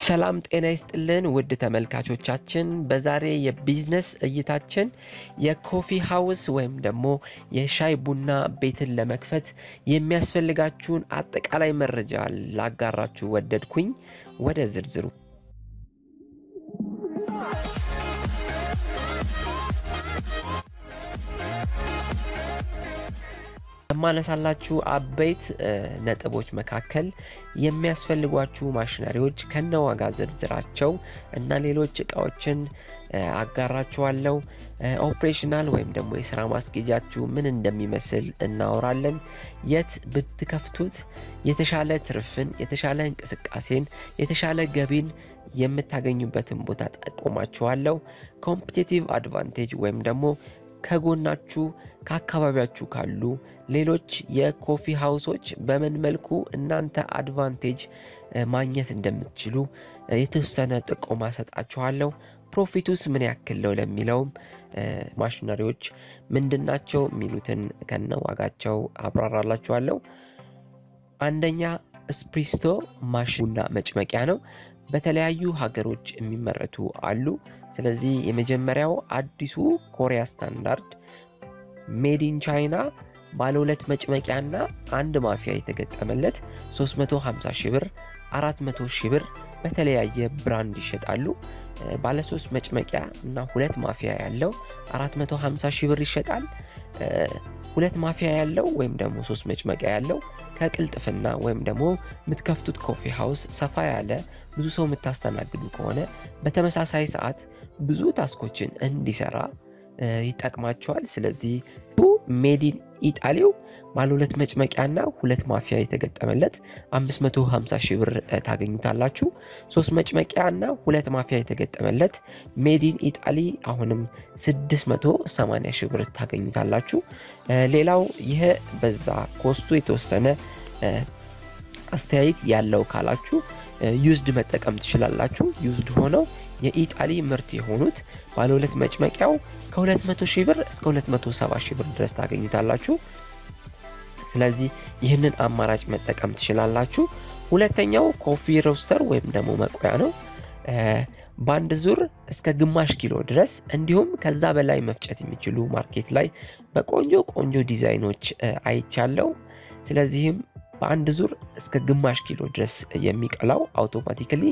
ሰላም ጤና ይስጥልን ውድ ተመልካቾቻችን በዛሬ የቢዝነስ እይታችን የኮፊ ሃውስ ወይም ደግሞ የሻይ ቡና ቤትን ለመክፈት የሚያስፈልጋችሁን አጠቃላይ መረጃ ላጋራችሁ ወደድኩኝ ወደ ዝርዝሩ ማነሳላችሁ አበይት ነጥቦች መካከል የሚያስፈልጓችሁ ማሽነሪዎች ከነዋጋ ዝርዝራቸው እና ሌሎች እቃዎችን አጋራችኋለሁ ኦፕሬሽናል ወይም ደግሞ የሥራ ማስኬጃችሁ ምን እንደሚመስል እናወራለን የት ብትከፍቱት የተሻለ ትርፍን የተሻለ እንቅስቃሴን የተሻለ ገቢን የምታገኙበትን ቦታ ጠቆማችኋለሁ ኮምፒቲቲቭ አድቫንቴጅ ወይም ደግሞ ከጎናችሁ ከአካባቢያችሁ ካሉ ሌሎች የኮፊ ሃውሶች በምን መልኩ እናንተ አድቫንቴጅ ማግኘት እንደምትችሉ የተወሰነ ጥቆማ ሰጣችኋለሁ ፕሮፊቱስ ምን ያክል ነው ለሚለውም ማሽነሪዎች ምንድናቸው ሚሉትን ከነዋጋቸው አብራራላችኋለሁ አንደኛ ስፕሪስቶ ማሽንና መጭመቂያ ነው በተለያዩ ሀገሮች የሚመረቱ አሉ ስለዚህ የመጀመሪያው አዲሱ ኮሪያ ስታንዳርድ ሜድ ኢን ቻይና ባለ 2 መጭመቂያና አንድ ማፊያ የተገጠመለት 350 ሺህ ብር 400 ሺህ ብር በተለያየ ብራንድ ይሸጣሉ ባለ 3 መጭመቂያ እና 2 ማፊያ ያለው 450 ሺህ ብር ይሸጣል 2 ማፊያ ያለው ወይም ደግሞ 3 መጭመቂያ ያለው ከቅልጥፍና ወይም ደግሞ ምትከፍቱት ኮፊ ሃውስ ሰፋ ያለ ብዙ ሰው ምታስተናግዱ ከሆነ በተመሳሳይ ሰዓት ብዙ ታስኮችን እንዲሰራ ይጠቅማቸዋል ስለዚህ ሜዲን ኢጣሊው ባለ 2 መጭመቂያና 2 ማፊያ የተገጠመለት 550 ሺህ ብር ታገኙታላችሁ 3 መጭመቂያና 2 ማፊያ የተገጠመለት ሜዲን ኢጣሊ አሁንም 680 ሺህ ብር ታገኙታላችሁ ሌላው ይሄ በዛ ኮስቱ የተወሰነ አስተያየት ያለው ካላችሁ ዩዝድ መጠቀም ትችላላችሁ ዩዝድ ሆነው የኢጣሊ ምርት የሆኑት ባለ 2 መጭመቂያው ከ200 ሺህ ብር እስከ 270 ሺህ ብር ድረስ ታገኙታላችሁ ስለዚህ ይህንን አማራጭ መጠቀም ትችላላችሁ ሁለተኛው ኮፊ ሮስተር ወይም ደግሞ መቆያ ነው ባንድ ዙር እስከ ግማሽ ኪሎ ድረስ እንዲሁም ከዛ በላይ መፍጨት የሚችሉ ማርኬት ላይ በቆንጆ ዲዛይኖች አይቻለው ስለዚህም በአንድ ዙር እስከ ግማሽ ኪሎ ድረስ የሚቀላው አውቶማቲካሊ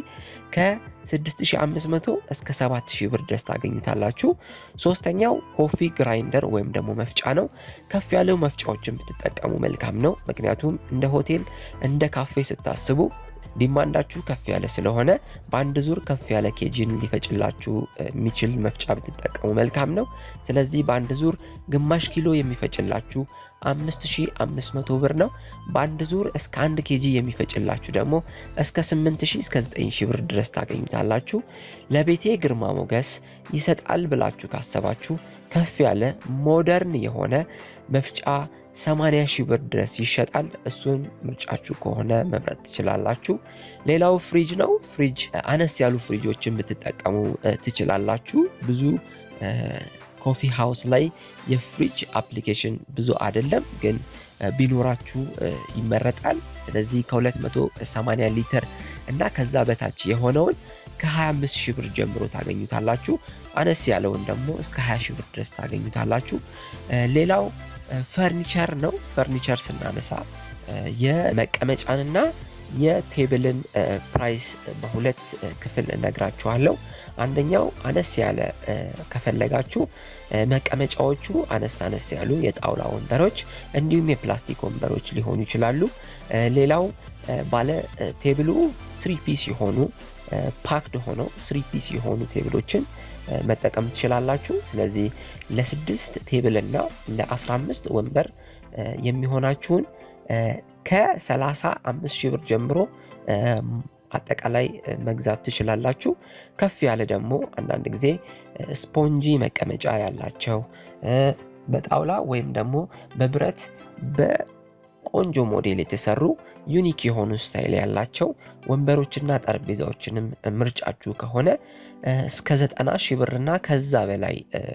ከ6500 እስከ 7000 ብር ድረስ ታገኙታላችሁ ሶስተኛው ኮፊ ግራይንደር ወይም ደግሞ መፍጫ ነው ከፍ ያለው መፍጫዎችን ብትጠቀሙ መልካም ነው ምክንያቱም እንደ ሆቴል እንደ ካፌ ስታስቡ ዲማንዳችሁ ከፍ ያለ ስለሆነ በአንድ ዙር ከፍ ያለ ኬጂን ሊፈጭላችሁ የሚችል መፍጫ ብትጠቀሙ መልካም ነው ስለዚህ በአንድ ዙር ግማሽ ኪሎ የሚፈጭላችሁ 5500 ብር ነው በአንድ ዙር እስከ 1 ኬጂ የሚፈጭላችሁ ደግሞ እስከ 8000 እስከ 9000 ብር ድረስ ታገኙታላችሁ ለቤቴ ግርማ ሞገስ ይሰጣል ብላችሁ ካሰባችሁ ከፍ ያለ ሞደርን የሆነ መፍጫ 80 ሺህ ብር ድረስ ይሸጣል እሱን ምርጫችሁ ከሆነ መምረጥ ትችላላችሁ ሌላው ፍሪጅ ነው ፍሪጅ አነስ ያሉ ፍሪጆችን ብትጠቀሙ ትችላላችሁ ብዙ ኮፊ ሃውስ ላይ የፍሪጅ አፕሊኬሽን ብዙ አይደለም ግን ቢኖራችሁ ይመረጣል ስለዚህ ከ280 ሊትር እና ከዛ በታች የሆነውን ከ25 ሺህ ብር ጀምሮ ታገኙታላችሁ አነስ ያለውን ደግሞ እስከ 20 ሺህ ብር ድረስ ታገኙታላችሁ ሌላው ፈርኒቸር ነው ፈርኒቸር ስናነሳ የመቀመጫንና የቴብልን ፕራይስ በሁለት ክፍል እነግራችኋለሁ አንደኛው አነስ ያለ ከፈለጋችሁ መቀመጫዎቹ አነስ ያሉ የጣውላ ወንበሮች እንዲሁም የፕላስቲክ ወንበሮች ሊሆኑ ይችላሉ ሌላው ባለ ቴብሉ 3 ፒስ የሆኑ ፓክድ ሆኖ 3 ፒስ የሆኑ ቴብሎችን መጠቀም ትችላላችሁ ስለዚህ ለ6 ቴብል እና ለ15 ወንበር የሚሆናችሁን ከ35 ሺህ ብር ጀምሮ አጠቃላይ መግዛት ትችላላችሁ ከፍ ያለ ደግሞ አንዳንድ ጊዜ ስፖንጂ መቀመጫ ያላቸው በጣውላ ወይም ደግሞ በብረት በቆንጆ ሞዴል የተሰሩ ዩኒክ የሆኑ ስታይል ያላቸው ወንበሮችና ጠረጴዛዎችንም ምርጫችሁ ከሆነ እስከ 90 ሺህ ብርና ከዛ በላይ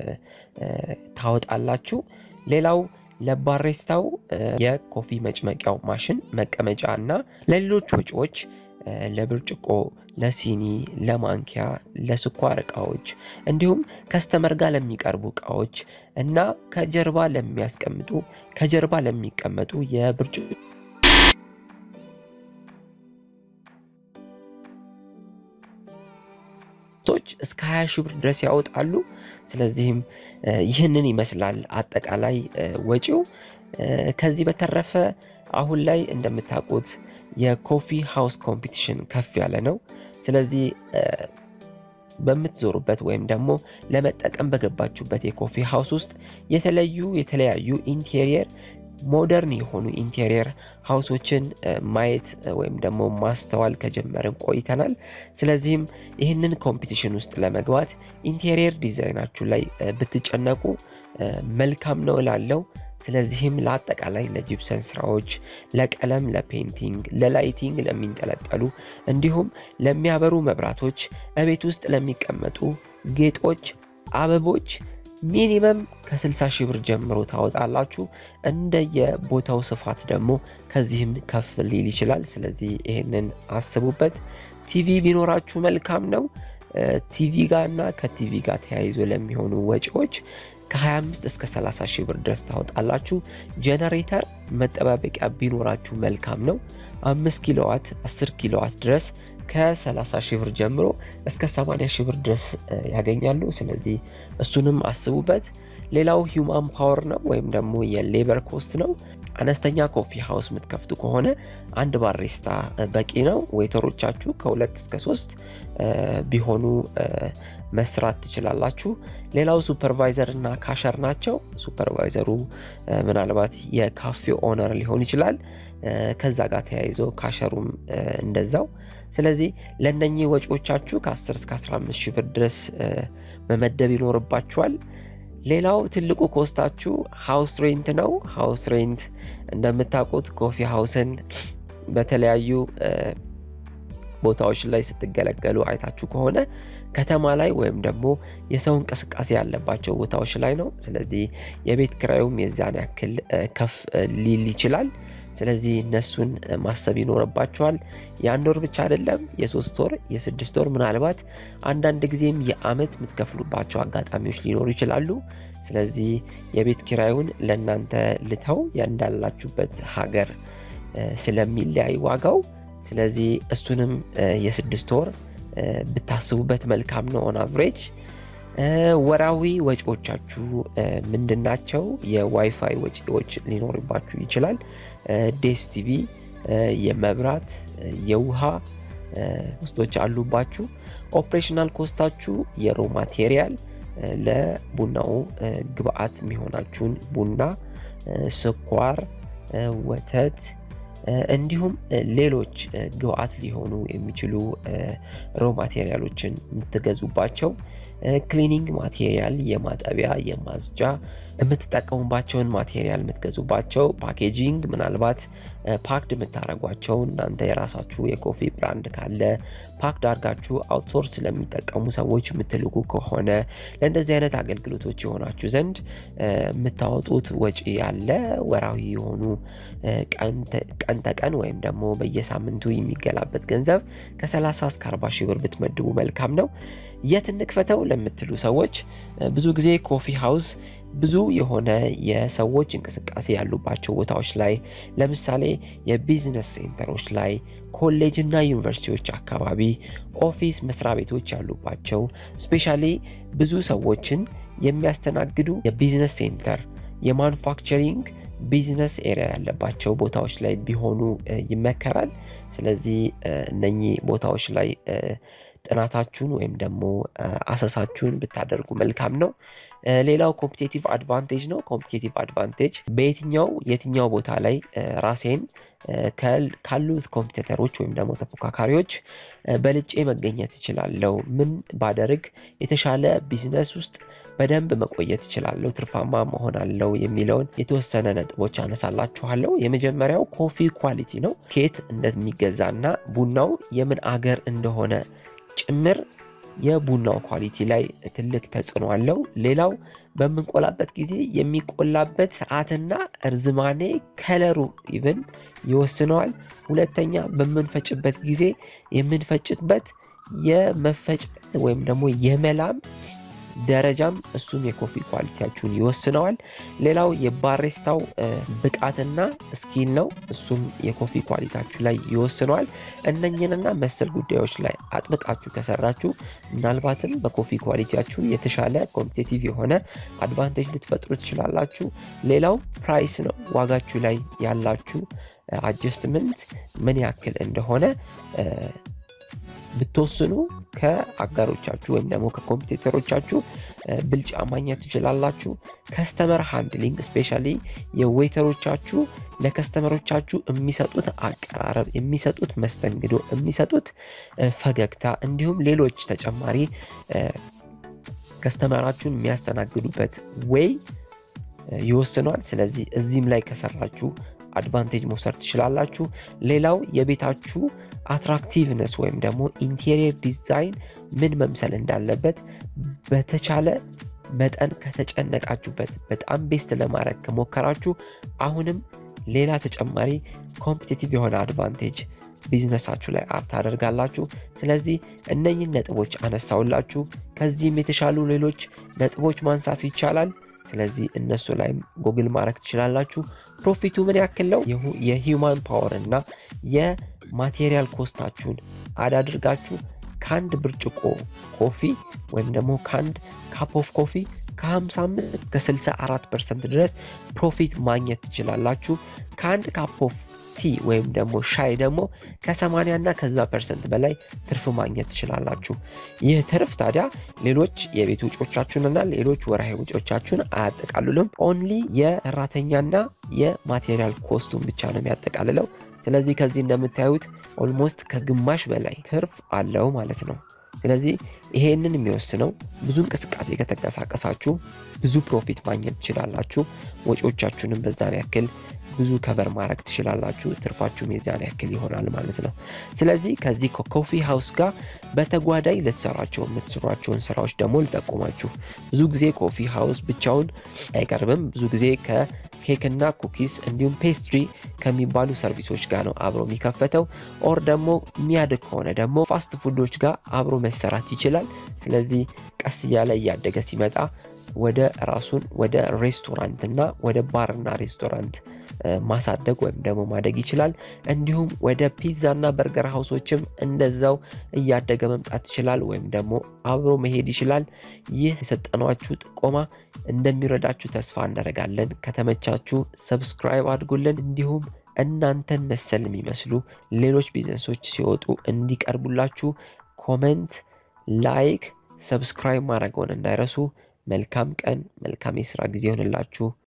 ታወጣላችሁ ሌላው ለባሬስታው የኮፊ መጭመቂያው ማሽን መቀመጫና ለሌሎች ወጪዎች ለብርጭቆ ለሲኒ ለማንኪያ ለስኳር እቃዎች እንዲሁም ከስተመር ጋር ለሚቀርቡ እቃዎች እና ከጀርባ ለሚቀመጡ የብርጭቆ እስከ 20 ሺህ ብር ድረስ ያወጣሉ ስለዚህም ይህንን ይመስላል አጠቃላይ ወጪው ከዚህ በተረፈ አሁን ላይ እንደምታውቁት የኮፊ ሃውስ ኮምፒቲሽን ከፍ ያለ ነው ስለዚህ በመትዞሩበት ወይም ደግሞ ለመጠቀም በገባችሁበት የኮፊ ሃውስ ውስጥ የተለያዩ ኢንቴሪየር ሞደርን የሆኑ ኢንቴሪየር ሃውሶችን ማየት ወይም ደግሞ ማስተዋል ከጀመርን ቆይተናል ስለዚህም ይህንን ኮምፒቲሽን ውስጥ ለመግባት ኢንቴሪየር ዲዛይናችሁ ላይ ብትጨነቁ መልካም ነው እላለሁ ስለዚህም ለአጠቃላይ ለጂፕሰን ስራዎች ለቀለም ለፔንቲንግ ለላይቲንግ ለሚንጠለጠሉ እንዲሁም ለሚያበሩ መብራቶች እቤት ውስጥ ለሚቀመጡ ጌጦች አበቦች ሚኒመም ከ60 ሺህ ብር ጀምሮ ታወጣላችሁ እንደየቦታው ስፋት ደግሞ ከዚህም ከፍ ሊል ይችላል ስለዚህ ይሄንን አስቡበት ቲቪ ቢኖራችሁ መልካም ነው ቲቪ ጋርና ከቲቪ ጋር ተያይዞ ለሚሆኑ ወጪዎች ከ25 እስከ 30 ሺህ ብር ድረስ ታወጣላችሁ ጄነሬተር መጠባበቂያ ቢኖራችሁ መልካም ነው 5 ኪሎዋት 10 ኪሎዋት ድረስ ከ30 ሺህ ብር ጀምሮ እስከ 80 ሺህ ብር ድረስ ያገኛሉ ስለዚህ እሱንም አስቡበት ሌላው ሂውማን ፓወር ነው ወይም ደግሞ የሌበር ኮስት ነው አነስተኛ ኮፊ ሃውስ የምትከፍቱ ከሆነ አንድ ባሪስታ በቂ ነው ዌተሮቻችሁ ከ2 እስከ 3 ቢሆኑ መስራት ትችላላችሁ ሌላው ሱፐርቫይዘር እና ካሸር ናቸው ሱፐርቫይዘሩ ምናልባት የካፌ ኦነር ሊሆን ይችላል ከዛ ጋር ተያይዞ ካሸሩም እንደዛው ስለዚህ ለነኚህ ወጪዎቻችሁ ከ10 እስከ 15 ሺህ ብር ድረስ መመደብ ይኖርባችኋል ሌላው ትልቁ ኮስታችሁ ሃውስ ሬንት ነው ሃውስ ሬንት እንደምታውቁት ኮፊ ሃውስን በተለያዩ ቦታዎች ላይ ስትገለገሉ አይታችሁ ከሆነ ከተማ ላይ ወይም ደግሞ የሰው እንቅስቃሴ ያለባቸው ቦታዎች ላይ ነው ስለዚህ የቤት ኪራዩም የዛን ያክል ከፍ ሊል ይችላል ስለዚህ እነሱን ማሰብ ይኖርባችኋል የአንድ ወር ብቻ አይደለም የ3 ወር የ6 ወር ምናልባት አንዳንድ ጊዜም የአመት የምትከፍሉባቸው አጋጣሚዎች ሊኖሩ ይችላሉ ስለዚህ የቤት ኪራዩን ለእናንተ ልተው ያንዳላችሁበት ሀገር ስለሚለያይ ዋጋው ስለዚህ እሱንም የ6 ወር ብታስቡበት መልካም ነው ኦን አቨሬጅ ወራዊ ወጪዎቻችሁ ምንድናቸው የዋይፋይ ወጪዎች ሊኖርባችሁ ይችላል ዲኤስቲቪ የመብራት የውሃ ኮስቶች አሉባችሁ ኦፕሬሽናል ኮስታችሁ የሮ ማቴሪያል ለቡናው ግብአት የሚሆናችሁን ቡና ስኳር ወተት እንዲሁም ሌሎች ግብአት ሊሆኑ የሚችሉ ሮ ማቴሪያሎችን የምትገዙባቸው ክሊኒንግ ማቴሪያል የማጠቢያ የማጽጃ የምትጠቀሙባቸውን ማቴሪያል የምትገዙባቸው ፓኬጂንግ ምናልባት ፓክድ የምታረጓቸው እናንተ የራሳችሁ የኮፊ ብራንድ ካለ ፓክድ አድርጋችሁ አውትሶርስ ለሚጠቀሙ ሰዎች የምትልኩ ከሆነ ለእንደዚህ አይነት አገልግሎቶች ይሆናችሁ ዘንድ የምታወጡት ወጪ ያለ ወራዊ የሆኑ ቀን ተቀን ወይም ደግሞ በየሳምንቱ የሚገላበት ገንዘብ ከ30 እስከ 40 ሺህ ብር ብትመድቡ መልካም ነው የት እንክፈተው ለምትሉ ሰዎች ብዙ ጊዜ ኮፊ ሃውስ ብዙ የሆነ የሰዎች እንቅስቃሴ ያሉባቸው ቦታዎች ላይ ለምሳሌ የቢዝነስ ሴንተሮች ላይ ኮሌጅ እና ዩኒቨርሲቲዎች አካባቢ ኦፊስ መስሪያ ቤቶች ያሉባቸው ስፔሻሊ ብዙ ሰዎችን የሚያስተናግዱ የቢዝነስ ሴንተር የማኑፋክቸሪንግ ቢዝነስ ኤሪያ ያለባቸው ቦታዎች ላይ ቢሆኑ ይመከራል ስለዚህ እነኚህ ቦታዎች ላይ ጥናታችሁን ወይም ደግሞ አሰሳችሁን ብታደርጉ መልካም ነው ሌላው ኮምፒቲቲቭ አድቫንቴጅ ነው ኮምፒቲቲቭ አድቫንቴጅ የትኛው ቦታ ላይ ራሴን ካሉት ኮምፒቲተሮች ወይም ደግሞ ተፎካካሪዎች በልጬ መገኘት ይችላልው ምን ባደርግ የተሻለ ቢዝነስ ውስጥ በደንብ መቆየት ይችላልው ትርፋማ መሆን አለው የሚለውን የተወሰነ ነጥቦች አነሳላችኋለሁ የመጀመሪያው ኮፊ ኳሊቲ ነው ኬት እንደሚገዛና ቡናው የምን አገር እንደሆነ ጭምር የቡናው ኳሊቲ ላይ ትልቅ ተጽዕኖ አለው ሌላው በመንቆላበት ጊዜ የሚቆላበት ሰዓትና እርዝማኔ ከለሩ ኢቭን ይወስነዋል ሁለተኛ በመንፈጭበት ጊዜ የምንፈጭበት የመፈጨት ወይም ደግሞ የመላም ደረጃም እሱም የኮፊ ኳሊቲያችሁን ይወስነዋል። ሌላው የባሪስታው ብቃትና ስኪል ነው። እሱም የኮፊ ኳሊቲያችሁ ላይ ይወስነዋል። እነኚህንና መሰል ጉዳዮች ላይ አጥብቃችሁ ከሰራችሁ ምናልባትም በኮፊ ኳሊቲያችሁ የተሻለ ኮምፒቲቲቭ የሆነ አድቫንቴጅ ልትፈጥሩ ትችላላችሁ። ሌላው ፕራይስ ነው። ዋጋችሁ ላይ ያላችሁ አጀስትመንት ምን ያክል እንደሆነ ብትወስኑ ከአጋሮቻችሁ ወይም ደግሞ ከኮምፒቲተሮቻችሁ ብልጫ ማግኘት ትችላላችሁ። ከስተመር ሃንድሊንግ ስፔሻሊ የዌተሮቻችሁ ለከስተመሮቻችሁ የሚሰጡት አቀራረብ፣ የሚሰጡት መስተንግዶ፣ የሚሰጡት ፈገግታ እንዲሁም ሌሎች ተጨማሪ ከስተመራችሁን የሚያስተናግዱበት ዌይ ይወስናል። ስለዚህ እዚህም ላይ ከሰራችሁ አድቫንቴጅ መውሰድ ትችላላችሁ። ሌላው የቤታችሁ አትራክቲቭነስ ወይም ደግሞ ኢንቴሪየር ዲዛይን ምን መምሰል እንዳለበት በተቻለ መጠን ከተጨነቃችሁበት በጣም ቤስት ለማድረግ ከሞከራችሁ አሁንም ሌላ ተጨማሪ ኮምፒቲቲቭ የሆነ አድቫንቴጅ ቢዝነሳችሁ ላይ ታደርጋላችሁ። ስለዚህ እነኚህን ነጥቦች አነሳውላችሁ። ከዚህም የተሻሉ ሌሎች ነጥቦች ማንሳት ይቻላል። ስለዚህ እነሱ ላይ ጎግል ማድረግ ትችላላችሁ። ፕሮፊቱ ምን ያክል ነው? የሂውማን ፓወር እና የማቴሪያል ኮስታችሁን አድርጋችሁ ከአንድ ብርጭቆ ኮፊ ወይም ደግሞ ከአንድ ካፕ ኦፍ ኮፊ ከ55 እስከ 64% ድረስ ፕሮፊት ማግኘት ትችላላችሁ። ከአንድ ካፕ ኦፍ ቲ ወይም ደግሞ ሻይ ደግሞ ከ80 እና ከዛ % በላይ ትርፍ ማግኘት ትችላላችሁ። ይህ ትርፍ ታዲያ ሌሎች የቤት ወጪዎቻችሁንና ሌሎች ወርሃዊ ወጪዎቻችሁን አያጠቃልሉም። ኦንሊ የሰራተኛና የማቴሪያል ኮስቱን ብቻ ነው የሚያጠቃልለው። ስለዚህ ከዚህ እንደምታዩት ኦልሞስት ከግማሽ በላይ ትርፍ አለው ማለት ነው። ስለዚህ ይሄንን የሚወስነው ብዙ እንቅስቃሴ ከተንቀሳቀሳችሁ ብዙ ፕሮፊት ማግኘት ትችላላችሁ። ወጪዎቻችሁንም በዛን ያክል ብዙ ከቨር ማድረግ ትችላላችሁ። ትርፋችሁም የዛን ያክል ይሆናል ማለት ነው። ስለዚህ ከዚህ ኮፊ ሃውስ ጋር በተጓዳኝ የምትሰሯቸውን ስራዎች ደግሞ ልጠቁማችሁ። ብዙ ጊዜ ኮፊ ሃውስ ብቻውን አይቀርብም። ብዙ ጊዜ ከኬክ እና ኩኪስ እንዲሁም ፔስትሪ ከሚባሉ ሰርቪሶች ጋር ነው አብሮ የሚከፈተው። ኦር ደግሞ የሚያድግ ከሆነ ደግሞ ፋስት ፉዶች ጋር አብሮ መሰራት ይችላል። ስለዚህ ቀስ እያለ እያደገ ሲመጣ ወደ ራሱን ወደ ሬስቶራንት እና ወደ ባርና ሬስቶራንት ማሳደግ ወይም ደግሞ ማደግ ይችላል። እንዲሁም ወደ ፒዛ እና በርገር ሃውሶችም እንደዛው እያደገ መምጣት ይችላል ወይም ደግሞ አብሮ መሄድ ይችላል። ይህ የሰጠናችሁ ጥቆማ እንደሚረዳችሁ ተስፋ እናደርጋለን። ከተመቻችሁ ሰብስክራይብ አድርጉልን። እንዲሁም እናንተን መሰል የሚመስሉ ሌሎች ቢዝነሶች ሲወጡ እንዲቀርቡላችሁ ኮሜንት፣ ላይክ፣ ሰብስክራይብ ማድረግዎን እንዳይረሱ። መልካም ቀን፣ መልካም የሥራ ጊዜ ይሁንላችሁ።